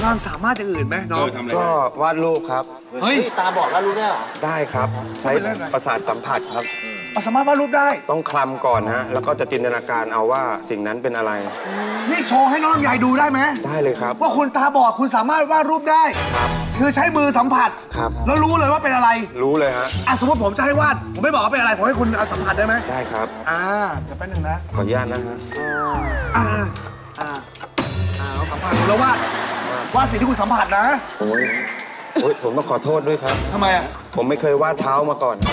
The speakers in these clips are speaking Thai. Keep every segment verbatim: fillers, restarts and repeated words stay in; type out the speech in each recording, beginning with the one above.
ความสามารถอย่างอื่นไหมน้องก็วาดรูปครับเฮ้ยตาบอดวาดรูปได้หรอได้ครับใช้ประสาทสัมผัสครับสามารถวาดรูปได้ต้องคลำก่อนฮะแล้วก็จะจินตนาการเอาว่าสิ่งนั้นเป็นอะไรนี่โชว์ให้น้องลำไยดูได้ไหมได้เลยครับว่าคุณตาบอดคุณสามารถวาดรูปได้ครับคือใช้มือสัมผัสครับแล้วรู้เลยว่าเป็นอะไรรู้เลยฮะอ่ะสมมติผมจะให้วาดผมไม่บอกว่าเป็นอะไรผมให้คุณเอาสัมผัสได้ไหมได้ครับอ่าเดี๋ยวแป๊บนึงนะขออนุญาตนะฮะอ่าอ่าอ่าเอาสัมผัสแล้ววาดวาดสิ่งที่คุณสัมผัสนะโอ้ยโอ้ยผมต้องขอโทษด้วยครับทำไมอ่ะผมไม่เคยวาดเท้ามาก่อน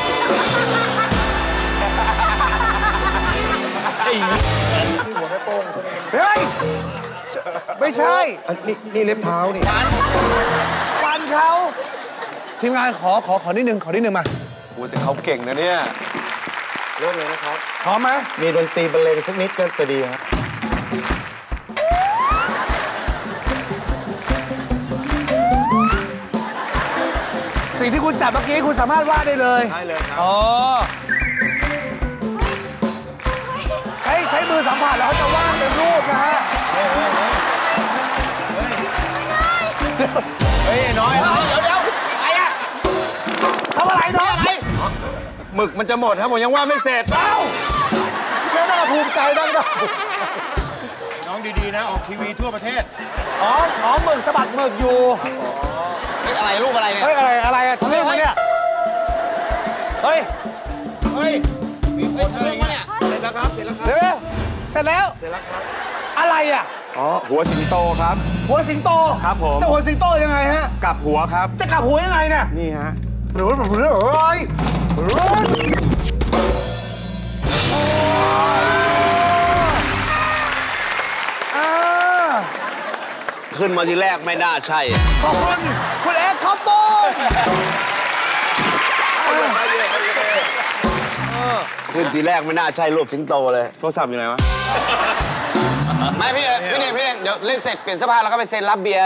ไอ้หัวแม่โป้งเฮ้ยไม่ใช่นี่นี่เล็บเท้านี่ฟันเขาทีมงานขอขอขอนิดนึงขอนิดนึงมาโอ้แต่เขาเก่งนะเนี่ยเริ่มเลยนะครับพร้อมไหมมีดนตรีบรรเลงสักนิดก็จะดีครับสิ่งที่คุณจับเมื่อกี้คุณสามารถวาดได้เลยได้เลยครับอ๋อใช้ใช้มือสัมผัสแล้วเขาจะวาดเป็นรูปนะฮะเฮ้ยน้อยเดี๋ยวเดี๋ยวอะไรอะทำอะไรน้อยอะไรหมึกมันจะหมดครับผมยังวาดไม่เสร็จเอ้าแม่น่าภูมิใจบ้างนะน้องดีๆนะออกทีวีทั่วประเทศอ๋ออ๋อหมึกสะบัดหมึกอยู่เฮ้ยอะไรรูปอะไรเนี่ยเฮ้ยอะไรอะไรอะทะลึ่งมาเนี่ยเฮ้ยเฮ้ยมีคนทะลึ่งมาเนี่ยเสร็จแล้วครับเสร็จแล้วครับเร็วเสร็จแล้วเสร็จแล้วครับอะไรอ่ะอ๋อหัวสิงโตครับหัวสิงโตครับผมจะหัวสิงโตยังไงฮะกลับหัวครับจะกลับหัวยังไงเนี่ยนี่ฮะหรือหรือเฮ้ยขึ้นมาทีแรกไม่น่าใช่ขอบคุณคุณเอ็กซ์ครับโป้ขึ้นทีแรกไม่น่าใช่รูปสิงโตเลยโทรศัพท์อยู่ไหนวะไม่พี่พี่เน่งพี่เน่งเดี๋ยวเล่นเสร็จเปลี่ยนเสื้อผ้าแล้วก็ไปเซ็นรับเบียร์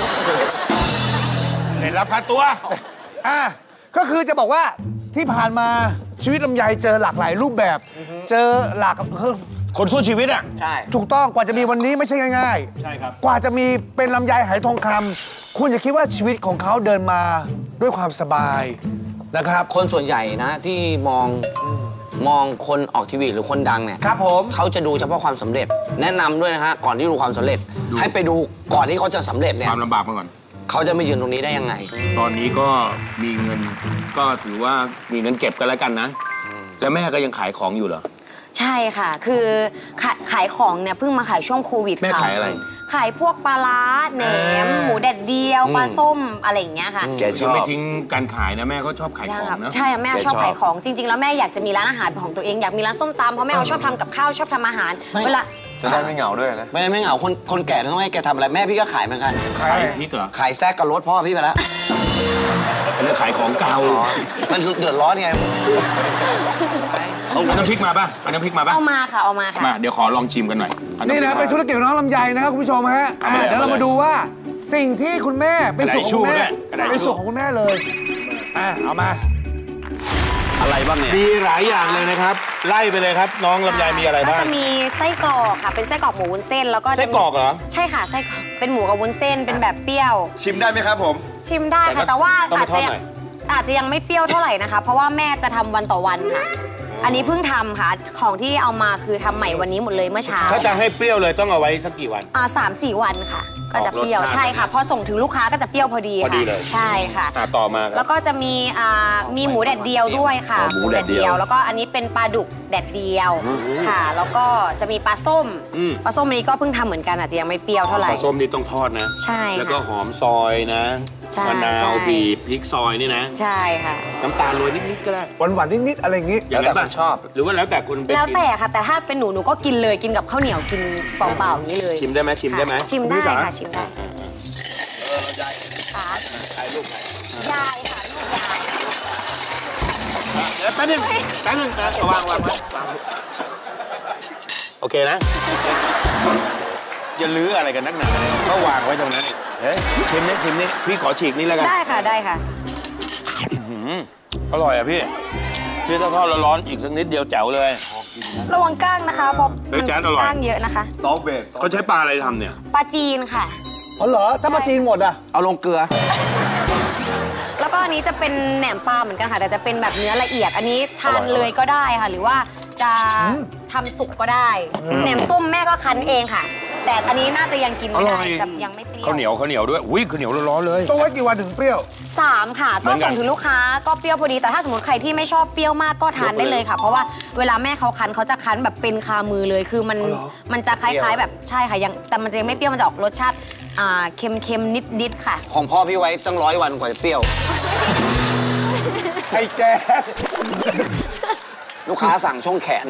เซ็นรับค่าตัวอ่ะก็คือจะบอกว่าที่ผ่านมาชีวิตลำไยเจอหลากหลายรูปแบบเจอหลากคนสู้ชีวิตอ่ะใช่ถูกต้องกว่าจะมีวันนี้ไม่ใช่ง่ายๆใช่ครับกว่าจะมีเป็นลำไยไหทองคำคุณจะคิดว่าชีวิตของเขาเดินมาด้วยความสบายนะครับคนส่วนใหญ่นะที่มองมองคนออกทีวีหรือคนดังเนี่ยครับผมเขาจะดูเฉพาะความสำเร็จแนะนำด้วยนะฮะก่อนที่ดูความสำเร็จให้ไปดูก่อนที่เขาจะสำเร็จเนี่ยความลำบากมาก่อนเขาจะไม่ยืนตรงนี้ได้ยังไงตอนนี้ก็มีเงินก็ถือว่ามีเงินเก็บกันแล้วกันนะแล้วแม่ก็ยังขายของอยู่เหรอใช่ค่ะคือขายของเนี่ยเพิ่งมาขายช่วงโควิดแม่ขายอะไรขายพวกปลาร้าแหนมหมูแดดเดียวปลาส้มอะไรอย่างเงี้ยค่ะแกชอบไม่ทิ้งการขายนะแม่ก็ชอบขายของนะใช่แม่ชอบขายของจริงๆแล้วแม่อยากจะมีร้านอาหารของตัวเองอยากมีร้านส้มตำเพราะแม่เขาชอบทำกับข้าวชอบทำอาหารเวลาจะได้ไม่เหงาด้วยนะไม่ไม่เหงาคนคนแก่ต้องให้แกทำอะไรแม่พี่ก็ขายเหมือนกันขายพริกเหรอขายแซกกับรถพ่อพี่ไปแล้วเป็นเรื่องขายของเก่ามันเดือดร้อนไงเอาน้ำพริกมาป่ะเอาน้ำพริกมาป่ะเอามาค่ะเอามาค่ะมาเดี๋ยวขอลองชิมกันหน่อยนี่นะเป็นธุรกิจน้องลำไยนะครับคุณผู้ชมฮะเดี๋ยวเรามาดูว่าสิ่งที่คุณแม่เป็นสูตรของคุณแม่เป็นสูตรของคุณแม่เลยอ่ะเอามาอะไรบ้างเนี่ยมีหลายอย่างเลยนะครับไล่ไปเลยครับน้องลำไยมีอะไรบ้างก็จะมีไส้กรอกค่ะเป็นไส้กรอกหมูวุ้นเส้นแล้วก็ไส้กรอกเหรอใช่ค่ะไส้เป็นหมูกับวุ้นเส้นเป็นแบบเปรี้ยวชิมได้ไหมครับผมชิมได้ค่ะแต่ว่าอาจจะอาจจะยังไม่เปรี้ยวเท่าไหร่นะคะเพราะว่าแม่จะทำวันต่อวันค่ะอันนี้เพิ่งทำค่ะของที่เอามาคือทำใหม่วันนี้หมดเลยเมื่อเช้าถ้าจะให้เปรี้ยวเลยต้องเอาไว้สักกี่วันอ่าสามสี่วันค่ะก็จะเปรี้ยวใช่ค่ะพอส่งถึงลูกค้าก็จะเปรี้ยวพอดีค่ะใช่ค่ะต่อมาแล้วก็จะมีอ่ามีหมูแดดเดียวด้วยค่ะหมูแดดเดียวแล้วก็อันนี้เป็นปลาดุกแดดเดียวค่ะแล้วก็จะมีปลาส้มปลาส้มอันนี้ก็เพิ่งทำเหมือนกันอาจจะยังไม่เปรี้ยวเท่าไหร่ปลาส้มนี่ต้องทอดนะใช่แล้วก็หอมซอยนะมะนาวบีบพริกซอยนี่นะใช่ค่ะน้ำตาลโรยนิดๆก็ได้หวานๆนิดๆอะไรอย่างงี้แล้วแต่คนชอบหรือว่าแล้วแต่คนแล้วแต่ค่ะแต่ถ้าเป็นหนูหนูก็กินเลยกินกับข้าวเหนียวกินเปล่าๆอย่างนี้เลยชิมได้ไหมชิมได้ไหมชิมได้ค่ะชิมได้เออยายค่ะถ่ายรูปยายค่ะลูกยายเดี๋ยวแป๊บนึงแป๊บนึงวางวางไว้โอเคนะอย่าลื้ออะไรกันนักหนาก็วางไว้ตรงนั้นเฮ้ยชิมนี่ชิมนี่พี่ขอฉีกนี่แล้วกันได้ค่ะได้ค่ะอร่อยอ่ะพี่พี่ถ้าทอดร้อนๆอีกสักนิดเดียวแจ๋วเลยระวังก้างนะคะเพราะมันก้างเยอะนะคะซอฟเบสเขาใช้ปลาอะไรทำเนี่ยปลาจีนค่ะอ๋อเหรอถ้าปลาจีนหมดอ่ะเอาลงเกลือแล้วก็อันนี้จะเป็นแหนมปลาเหมือนกันค่ะแต่จะเป็นแบบเนื้อละเอียด อันนี้ทานเลยก็ได้ค่ะ หรือว่าจะทำสุกก็ได้แหนมตุ้มแม่ก็คั้นเองค่ะ แต่อันนี้น่าจะยังกินไม่ได้จะยังไม่เปรี้ยวข้าวเหนียวข้าวเหนียวด้วยอุ้ยข้าวเหนียวร้อนๆเลยต้องไว้กี่วันถึงเปรี้ยวสามค่ะเหมืต้ออง นกันส่งถึงลูกค้าก็เปรี้ยวพอดีแต่ถ้าสมมติใครที่ไม่ชอบเปรี้ยวมากก็ทานได้เลยค่ะ เพราะว่าเวลาแม่เขาคั้นเขาจะคั้นแบบเป็นคามือเลยคือมันมันจะคล้ายๆแบบใช่ค่ะยังแต่มันจะยังไม่เปรี้ยวมันจะออกรสชาติอ่าเค็มๆนิดๆค่ะของพ่อพี่ไว้ตั้งร้อยวันกว่าจะเปรี้ยวไอ้แจ๊คลูกค้าสั่งช่วงแขน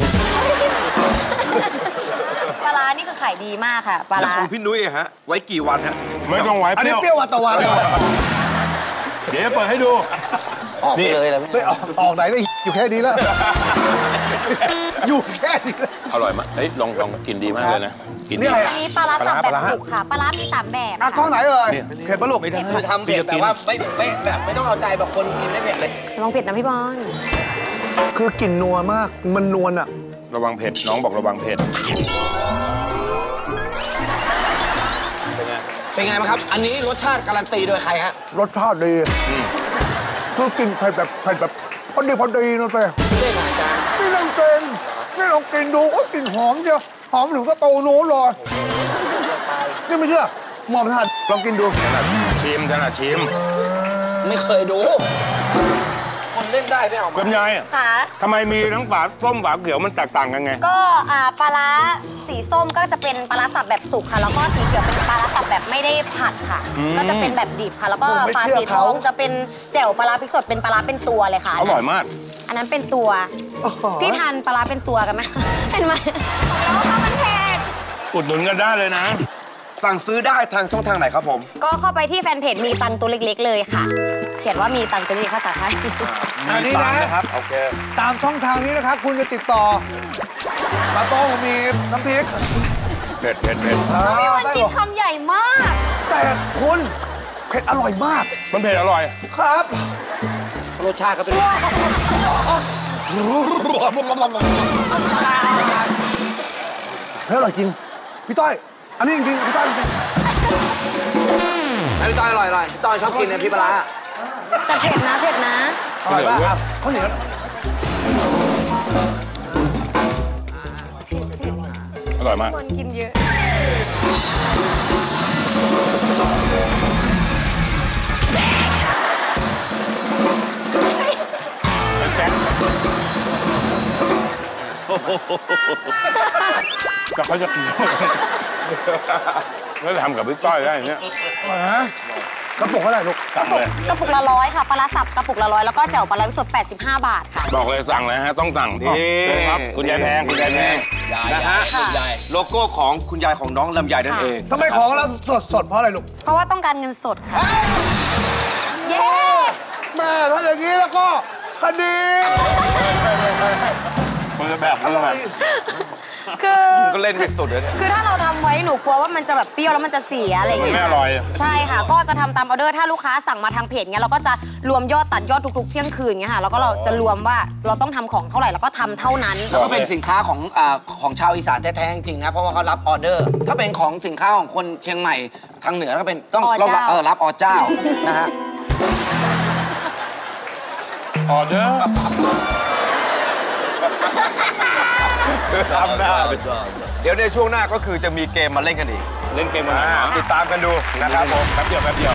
ปลาร้านี่คือขายดีมากค่ะปลาแล้วร้าของพี่นุ้ยอะฮะ ไว้กี่วันฮะไม่ต้องไว้อันเปนี้รี้ยวเปรี้ยววันต่อวันเลยเดี๋ยวเปิดให้ดูออกไปเลยแล้วไม่ออกออกไหนได้อยู่แค่นี้แล้ว อยู่แค่นี้แล้วอร่อยมากเฮ้ยลองลองกินดีมากเลยนะกินนี่ดีอะไรอันนี้ปลาร้าสับแบบสุกค่ะปลาร้ามีสามแบบอ่ะค่ะกล้องไหนเอ่ยเผ็ดปะลูกคือทำเผ็ดแต่ว่าไม่ไม่แบบไม่ต้องเอาใจแบบคนกินไม่เผ็ดเลยลองเผ็ดนะพี่บอลคือกลิ่นนัวมากมันนวลอ่ะระวังเผ็ดน้องบอกระวังเผ็ดเป็นไงบ้างครับ อันนี้รสชาติการันตีโดยใครฮะรสชาติดีคือกลิ่นเผ็ดแบบเผ็ดแบบพอดีพอดีนะเต้เรื่องอาจารย์นี่ลองกินนี่ลองกินดูโอ้ยกลิ่นหอมเชียวหอมถึงสตูนู้นเลยนี่ไม่เชื่อหมอมทานลองกินดูชิมขนาดชิมไม่เคยดู คนเล่นได้ไม่เอามาเป็นไงค่ะทำไมมีทั้งฝาส้มฝาเขียวมันแตกต่างกันไงก็อ่าปลาร้าสีส้มก็จะเป็นปลาร้าสับแบบสุกค่ะ แล้วก็สีเขียวเป็นปลาร้าสับแบบไม่ได้ผัดค่ะ ก็จะเป็นแบบดิบค่ะ แล้วก็ปลาสีทองจะเป็นแจ่วปลาร้าพริกสดเป็นปลาร้าเป็นตัวเลยค่ะอร่อยมากอันนั้นเป็นตัว พี่ทานปลาร้าเป็นตัวกันไหม เห็นไหมของเรามันเผ็ดอุดหนุนกันได้เลยนะสั่งซื้อได้ทางช่องทางไหนครับผมก็เข้าไปที่แฟนเพจมีตังตัวเล็กๆเลยค่ะ เขียนว่ามีตังตัวเล็กภาษาไทยอันนี้นะนะครับ โอเคตามช่องทางนี้นะครับ คุณจะติดต่อปลาโต้งมีน้ำพริกเผ็ดเผ็ดเผ็ดพี่วันกินคำใหญ่มากแต่คุณเผ็ดอร่อยมากมันเผ็ดอร่อยครับรสชาติก็เป็นเฮ้ยอร่อยจริง พี่ต้อย อันนี้จริงๆพี่ต้อยจริงพี่ต้อยอร่อยอร่อยพี่ต้อยชอบกินเนี่ยพี่ปลาร้าแต่เผ็ดนะเผ็ดนะอร่อยมากครับข้าวเหนียวอร่อยมากคนกินเยอะแต่เขาจะกินแล้วทำกับพี่ต้อยได้อย่างเงี้ยกระปุกเท่าไหร่ลูกสั่งเลยกระปุกละร้อยค่ะปลาร้าสับกระปุกละร้อยแล้วก็แจ่วปลาร้าสดแปดสิบห้าบาทค่ะบอกเลยสั่งเลยฮะต้องสั่งที่เชิญครับคุณยายแพงคุณยายแพงยายนะฮะค่ะยายโลโก้ของคุณยายของน้องลำไยนั่นเองทำไมของเราสดสดๆเพราะอะไรลูกเพราะว่าต้องการเงินสดค่ะ เย้แม่ถ้าอย่างนี้แล้วก็คดีคนละแบบคนละแบบคือก็เล่นไม่สุดเลยเนี่ยคือถ้าเราทำไว้หนูกลัวว่ามันจะแบบเปรี้ยวแล้วมันจะเสียอะไรอย่างมันเงี้ไม่ยอร่อยใช่ค่ะ ก็จะทำตามออเดอร์ถ้าลูกค้าสั่งมาทางเพจเงี้ยเราก็จะรวมยอดตัดยอดทุกๆเที่ยงคืนเงี้ยค่ะแล้วก็เราจะรวมว่าเราต้องทำของเท่าไหร่แล้วก็ทำเท่านั้นแล้วก็เป็นสินค้าของอ่าของชาวอีสานแท้ๆจริงๆนะเพราะว่าเขารับออเดอร์ ถ้าเป็นของสินค้าของคนเชียงใหม่ทางเหนือก็เป็นต้องอเจ้ารับเออรับออเจ้านะฮะออเดอร์ทำหน้าเดี๋ยวในช่วงหน้าก็คือจะมีเกมมาเล่นกันอีกเล่นเกมมาหน่อยอ่าเนาะติดตามกันดูนะครับผมแป๊บเดียวแป๊บเดียว